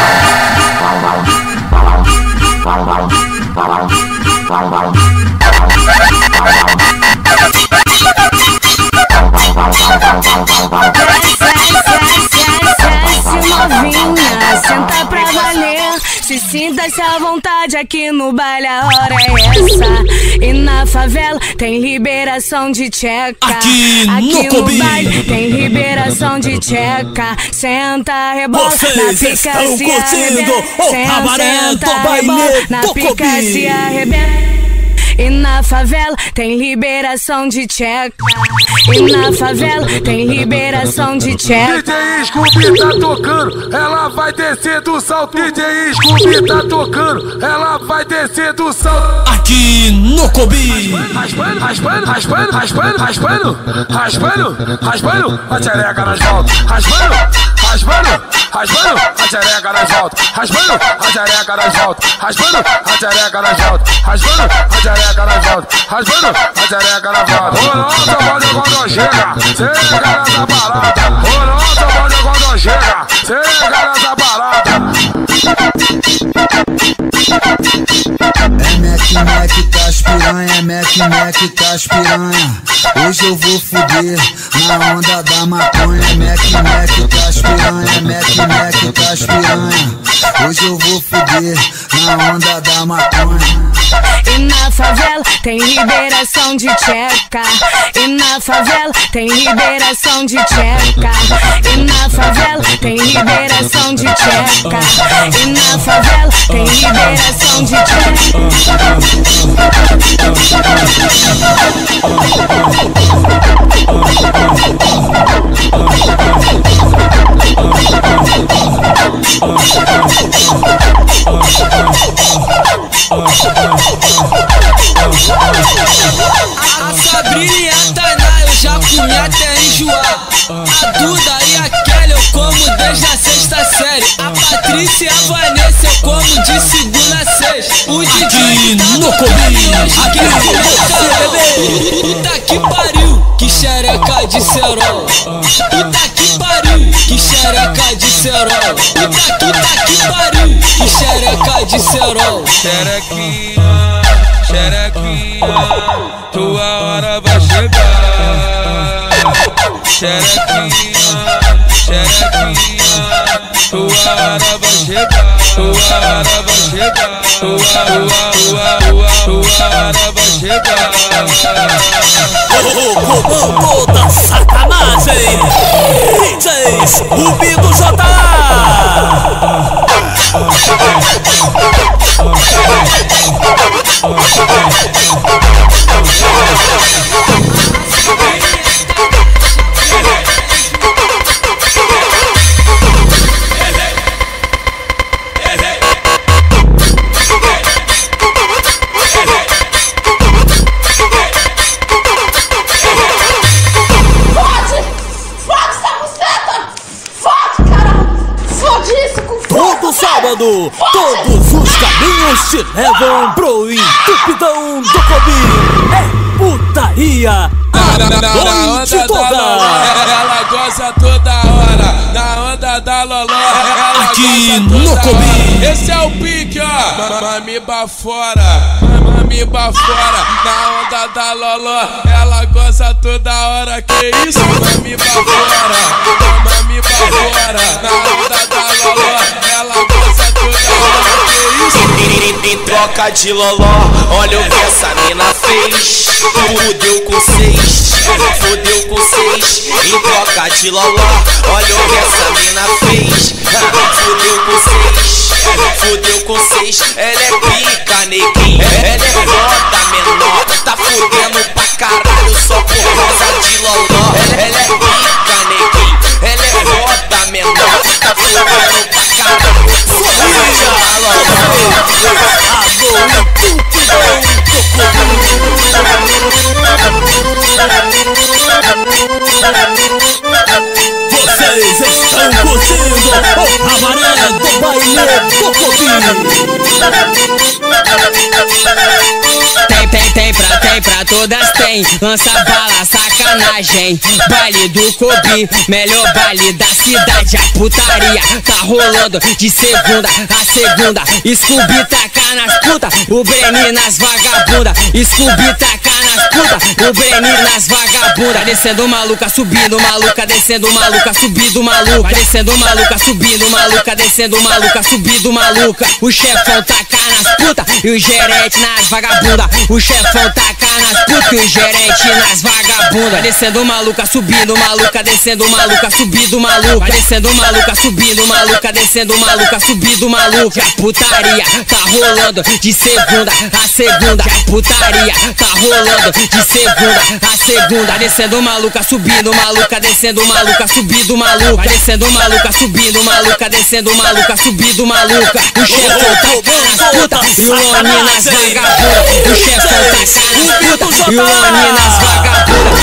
Novinha, senta pra valer. Se sinta-se à vontade aqui no baile, a hora é essa. E na favela tem liberação de tcheca.
Aqui,
aqui
no,
no baile tem liberação de tcheca. Senta, rebola,
vocês
na pica
estão
se
curtindo
arrebenta.
o cabaré do baile
na
do
pica
Kobe.
se arrebenta. E na favela tem liberação de tcheca. E na favela tem liberação de tcheca.
D J Scooby tá tocando, ela vai descer do salto. D J Scooby tá tocando, ela vai descer do salto.
Aqui no Kobe.
Raspando, raspando, raspando, raspando, raspando, raspando, raspando, a xereca nas voltas. Raspando, raspando, raspando, a xereca nas voltas. Raspando, a xereca nas voltas. Raspando, a xereca nas voltas. Raspando, a xereca nas voltas. Raspando, a xereca nas voltas. O nosso pode quando chega, chega nessa parada. O nosso pode quando chega, chega nessa parada.
É Mac Mac das piranha, é Mac Mac das piranha. Hoje eu vou fuder na onda da maconha. É Mac Mac das piranha, é Mac Mac das piranha. Hoje eu vou fuder na onda da maconha.
E na favela tem liberação de tcheca. E na favela tem liberação de tcheca. E na favela tem liberação de tcheca. E na favela tem liberação de tcheca.
A Sabrina e a Tainá eu já comi até enjoar. A Duda e a Kelly eu como desde a sexta série. A Patrícia e a Vanessa eu como de segunda a sexta. O D J tá tocando hoje aqui no Puta que pariu, que xereca de cerol. Puta que pariu,
que xereca de cerol. Puta, puta que pariu, que xereca de cerol.
Xerequinha, xerequinha, tua hora vai chegar. Xerequinha, xerequinha, tua hora vai chegar. Tua hora vai chegar. Tua, tua, tua, tua, tua hora vai chegar.
O comando da sacanagem, D Js Rubi do J A. Todo sábado, todos os caminhos te levam pro entupidão do Kobi. É putaria a noite toda.
Ela goza toda hora, na onda da loló.
Aqui no Kobi.
Esse é o pique, ó. Mami bafora, mami bafora, na onda da loló. Ela goza toda hora, que isso? Mami bafora, mami bafora, na onda da loló. Ela goza toda hora, que isso?
Em troca de loló, olha o que essa mina fez. Fudeu com seis, fudeu com seis. Em troca de loló, olha o que essa mina fez. Fudeu com seis, fudeu com seis. Ela é pica, neguinho, ela é foda menor. Tá fudendo pra caralho só por causa de loló. Ela é pica, neguinho, ela é foda menor. Tá fudendo pra caralho só por causa de loló.
Vocês estão curtindo o cabaré do baile do Kobi.
Tem, tem, tem pra, tem pra todas tem. Lança bala, sacanagem. Baile do Kobi, melhor baile da cidade. A putaria tá rolando de segunda a segunda. Scooby taca nas putas, o Breni nas vagabunda. Scooby taca nas putas, o Breni nas vagabunda. Descendo maluca, subindo maluca, descendo maluca, subindo maluca. Descendo maluca, subindo maluca, descendo maluca, subindo maluca. O chefão taca nas putas e o gerente nas vagabunda. O chefão taca nas putas e o gerente nas vagabunda. Descendo maluca, subindo maluca, descendo maluca, subindo maluca. Descendo maluca, subindo maluca, descendo maluca, subindo maluca. A putaria tá rolando de segunda a segunda. A putaria tá rolando de segunda a segunda. Descendo maluca, subindo maluca, descendo maluca, subindo maluca. Descendo maluca, subindo maluca, descendo maluca, subindo maluca. O chefão taca nas putas e o Loni nas vagabundas. O chefão taca nas putas e o Loni nas vagabundas.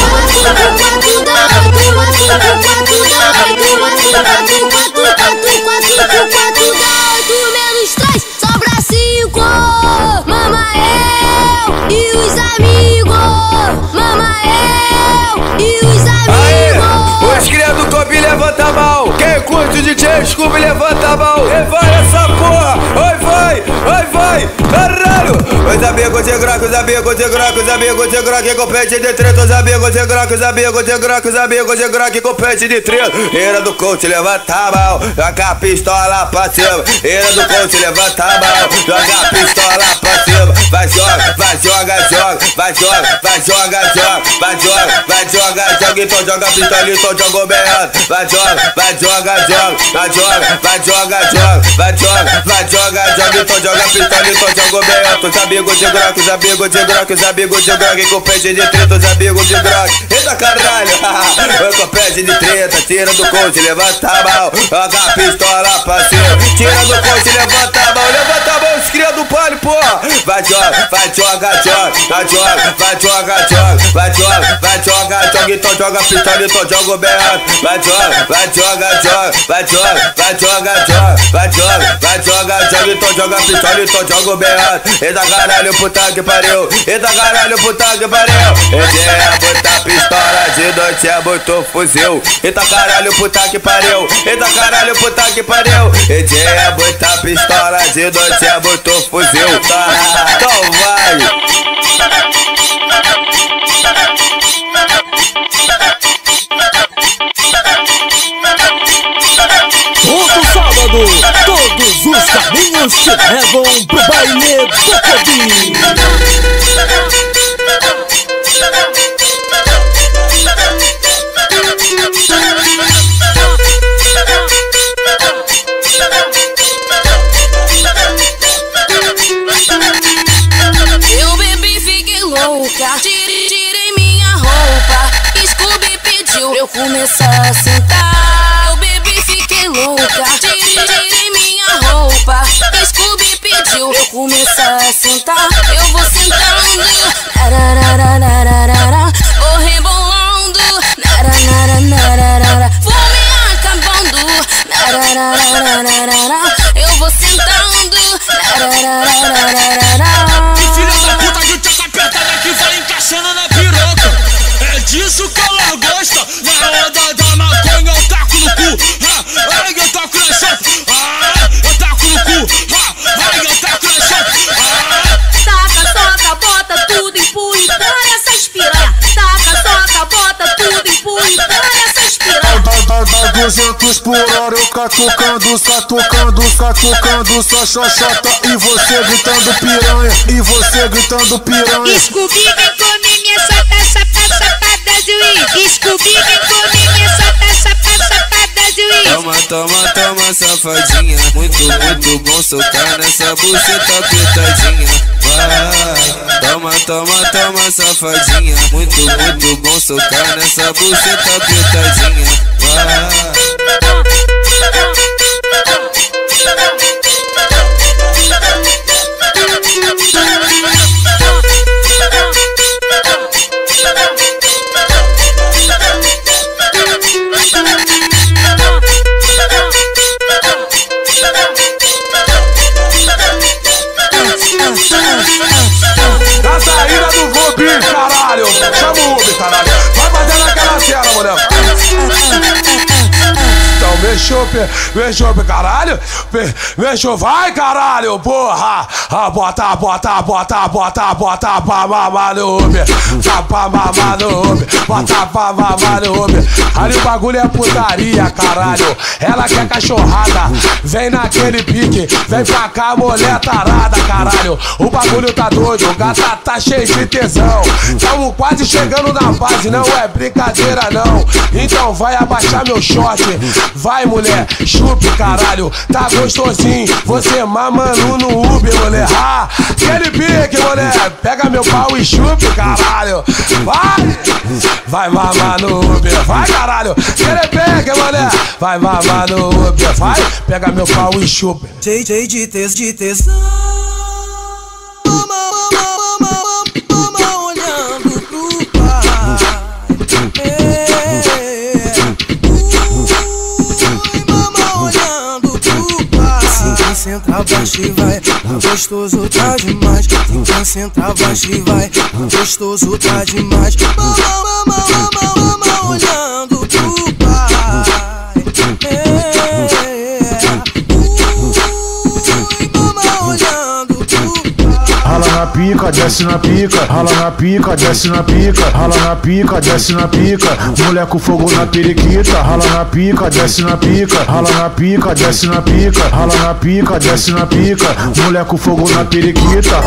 Sobra cinco, mama eu e os amigos. Mama eu e os amigos.
Os cria do Kobi levanta a mão. Quem curte o D J Scooby levanta a mão. E vai essa porra, oi vai, oi vai, caralho. Os amigos de grock, os amigos de grock, os amigos de grock compete de treta. Os amigos de grock, os amigos de grock, os amigos de grock compete de treta. Ira do coach levanta a mão, joga a pistola pra cima. Ira do coach levanta a mão, joga a pistola pra cima. Vai joga, vai joga, joga, vai joga, vai joga, joga, vai joga, vai joga, joga. Então joga a pistola, então joga o meado. Vai joga, vai joga, joga, vai joga, vai joga, joga, vai joga, vai joga, joga. Então joga a pistola, então joga o meado. Os amigos de grock, os amigos de grock, os amigos de grock compete de treta. Os amigos de grock, eita caralho. Oi, compete de treta, tira do coach, levanta a mão, joga a pistola pra cima. Tira do coach, levanta a mão, levanta a mão esquerda.
cria do pole, porra. Vai joga, vai joga, joga, vai joga, vai joga, joga, vai joga, vai joga, joga, então joga pistola, então joga o berrado. Vai joga, vai joga, joga, vai joga, vai joga, joga, vai joga, vai joga, joga, então joga pistola, então joga o berrado. Eita caralho, puta que pariu, eita caralho, puta que pariu. Esse é botar pistola, de noite é muito fuzil. Eita caralho, puta que pariu, eita caralho, puta que pariu. Esse é botar pistola, de noite é muito fuzil. Tá, então vai.
Todo sábado, todos os caminhos te levam pro baile do Kobe.
Eu bebi, fiquei louca, tirei, tirei minha roupa. Scooby pediu pra eu começar a sentar. Eu bebi, fiquei louca, tirei, tirei minha roupa. Scooby pediu pra eu começar a sentar. Eu vou sentando, narararararara, vou rebolando, narararararara, vou me acabando, narararararara, eu vou sentando, narararararara.
Que filha da puta de teta apertada que vai encaixando na piroca. É disso que ela gosta. Na onda da maconha eu taco no cu. Ah, ai, eu taco na chapa. Ah, eu taco no cu. Ah, ai, eu taco na chapa. Ah.
Taca, soca, bota tudo, empurra e põe essas piranha. Taca, soca, bota tudo, empurra e põe essas piranha.
Dá duzentos por hora eu catucando, catucando, catucando sua xoxota. E você gritando piranha, e você gritando piranha.
Scooby vem comer minha sota, sapa, sapada juiz. Scooby vem comer minha sota, sapa, sapada juiz.
Toma, toma, toma, safadinha. Muito, muito bom socar nessa buceta apertadinha. Vai, toma, toma, toma, safadinha. Muito, muito bom socar nessa buceta apertadinha. Vai.
Na saída do Gobi, caralho. Chama o Uber, caralho. Vai bater naquela cena, moleque. Então, mexeu, mexeu, caralho. Mexeu, vai, caralho, porra. Ah, bota, bota, bota, bota, bota pra mamar no Uber. Bota pra mamar no Uber. Bota pra mamar no Uber. Ali o bagulho é putaria, caralho. Ela quer cachorrada. Vem naquele pique. Vem pra cá, mulher tarada, caralho. O bagulho tá doido, o gata tá cheio de tesão. Tamo quase chegando na base, não é brincadeira não. Então vai abaixar meu short. Vai, mulher, chupe, caralho. Tá gostosinho, você mamando no Uber, mulher. Ah, aquele pique, mulher. Pega meu pau e chupe, caralho. Vai, vai mamar no Uber. Vai, caralho. Aquele pique, mulher. Vai mamar no Uber. Vai, pega meu pau e chupe.
Cheio, cheio de tes, de tesão. Mama, mama, mama, mama, olhando pro pai. Mama, olhando pro pai. Se concentra baixo e vai, tá gostoso, tá demais. Se concentra baixo e vai, tá gostoso, tá demais. Mama, mama, mama, mama, olhando pro pai. Mama, olhando pro pai.
Rala na pica, desce na pica, rala na pica, desce na pica, rala na pica, desce na pica, mulher com fogo na periquita, rala na pica, desce na pica, rala na pica, desce na pica, rala na pica, desce na pica, mulher com fogo na periquita.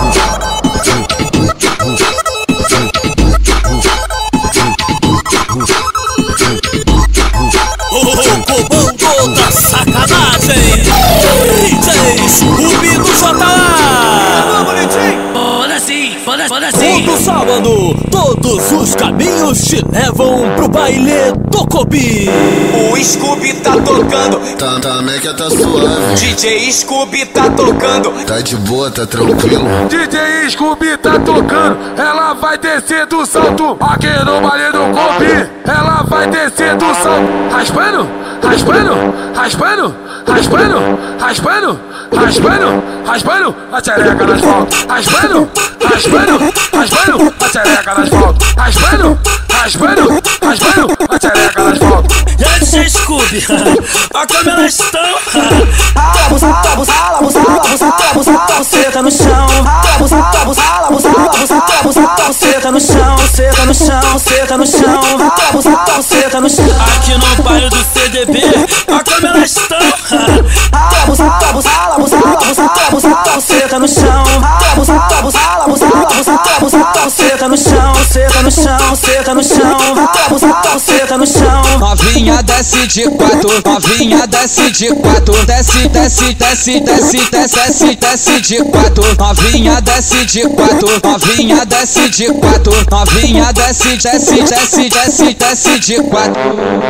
O comando da sacanagem, D J Scooby do J A.
Foda-se, foda-se, foda-se.
Todo sábado, todos os caminhos te levam pro baile do Kobe.
O Scooby tá tocando,
Tá, tá, Meca tá suave.
D J Scooby tá tocando,
Tá de boa, tá tranquilo.
D J Scooby tá tocando, ela vai descer do salto aqui no baile do Kobe. Ela vai descer do salto, raspando, raspando, raspando, raspando, raspando, raspando, raspando a xereca no asfalto, raspando, raspando, raspando a xereca no asfalto, raspando, raspando, raspando a xereca no asfalto.
E aí, D J Scooby, a câmera estão.
Rala, buceta, rala, buceta, buceta, buceta, buceta no chão. Rala, buceta, buceta, rala, buceta, buceta, buceta, buceta no chão, buceta no chão, buceta no chão. Rala, buceta, buceta no chão.
Aqui no bairro do C D B, a câmera estão.
Rala, buceta, buceta, rala, buceta, buceta, buceta, buceta no chão. Rala, buceta, buceta, rala, buceta, buceta, buceta, buceta no chão, buceta no chão, buceta no chão. Rala, buceta, buceta no chão.
Novinha desce de quatro, novinha desce de quatro, desce, desce, desce, desce, desce, desce de quatro, novinha desce de quatro, novinha desce de quatro, novinha desce, desce, desce, desce, desce de quatro,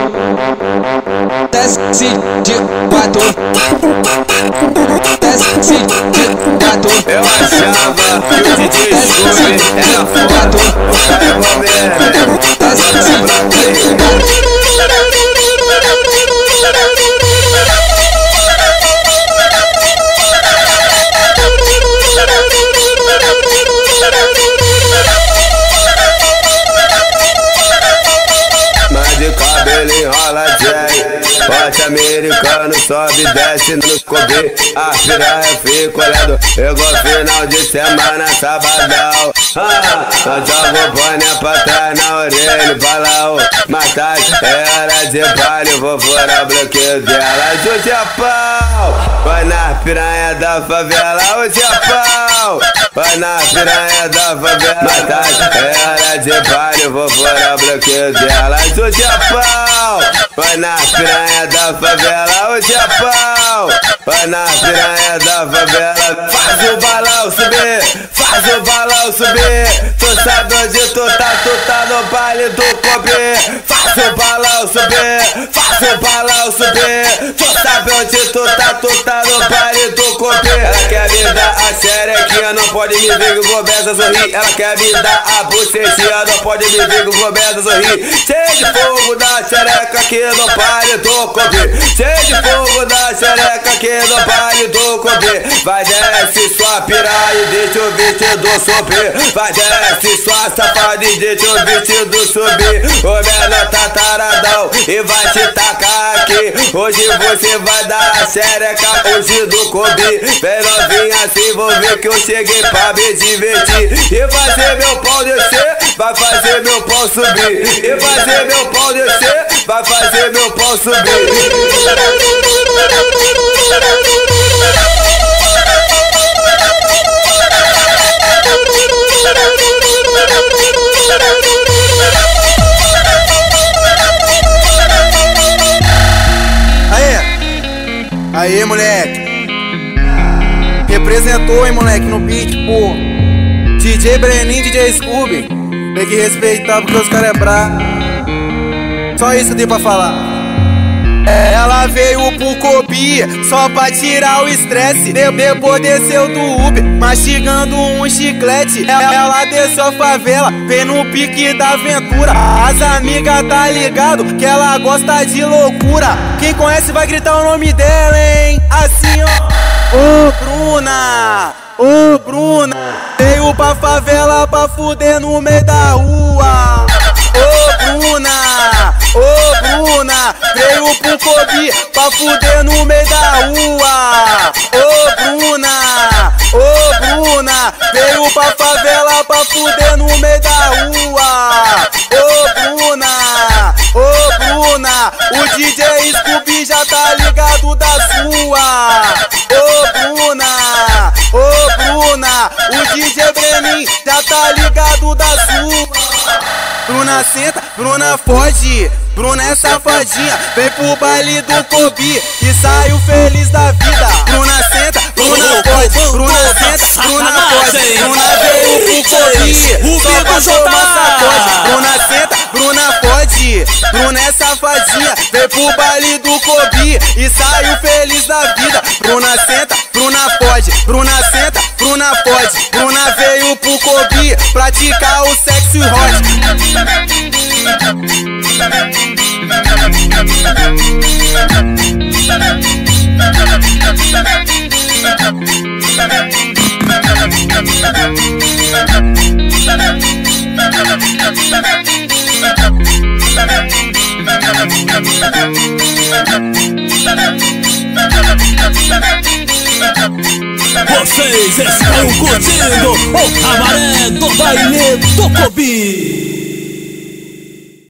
desce de quatro, desce de quatro.
Eu achava que o D J Scooby era foda, o cara é uma merda, desce pra mim. Mas de cabelo enrola Jay, forte americano sobe e desce no Kobe. A piranha fica olhando, igual final de semana, sabadão. Ah, eu jogo boné pra trás na orelha, balão. Mas tarde é hora de baile, vou furar o bloqueio dela. Hoje é pau, vai na piranha da favela. Hoje é pau, vai na piranha da favela. Mas tarde é hora de baile, vou furar o bloqueio dela. Hoje é pau, vai na piranha da favela. Hoje é pau, vai na piranha da favela. Faz o balão subir, faz o balão subir. Tu sabe onde tu tá, tu tá no baile do Kobe. Faz o balão subir, faz o balão subir. Tu sabe onde tu tá, tu tá no baile do Kobe. Ela quer me dar a xerequinha, não pode me ver que vou beça sorrir. Ela quer me dar a bucetinha, não pode me ver que vou beça sorrir. Cheio de fogo da xereca aqui no baile do Kobe. Cheio de fogo da xereca aqui no baile do Kobe. Vai desce sua piranha e deixa o vestido subir. Vai desce sua safada e deixa o vestido subir. O menor tá taradão e vai te tacar aqui. Hoje você vai dar a xereca, hoje do Kobe. Vem novinha assim, vou ver que eu cheguei pra me divertir. E fazer meu pau descer, vai fazer meu pau subir. E fazer meu pau descer, vai fazer meu pau subir.
Aê, aê moleque, representou, hein moleque, no beat, pô. D J Breninho, D J Scooby, tem que respeitar porque os caras é brabo. Só isso que eu tenho pra falar. Ela veio pro Kobe só pra tirar o estresse. Depois desceu do Uber, mastigando um chiclete. Ela desceu a favela, vem no pique da aventura. As amigas tá ligado que ela gosta de loucura. Quem conhece vai gritar o nome dela, hein? Assim ó, ô Bruna, ô Bruna. Veio pra favela pra fuder no meio da rua. Ô Bruna, ô Bruna, veio pro Kobe pra fuder no meio da rua. Ô Bruna, ô Bruna, veio pra favela pra fuder no meio da rua. Ô Bruna, ô Bruna, o D J Scooby já tá ligado da sua. Ô Bruna, ô Bruna, o D J Brenin já tá ligado da sua. Bruna senta, Bruna foge, Bruna é safadinha, vem pro baile do Kobe e saiu feliz da vida. Bruna senta,
Bruna pode, Bruna senta, Bruna pode, Bruna veio pro Kobe, só pra tomar sacode. Bruna senta, Bruna pode, Bruna é safadinha, veio pro baile do Kobe e saiu feliz da vida. Bruna senta, Bruna pode, Bruna senta, Bruna pode, Bruna veio pro Kobe praticar o sexo hot.
Vocês estão curtindo o cabaré do baile do Kobe.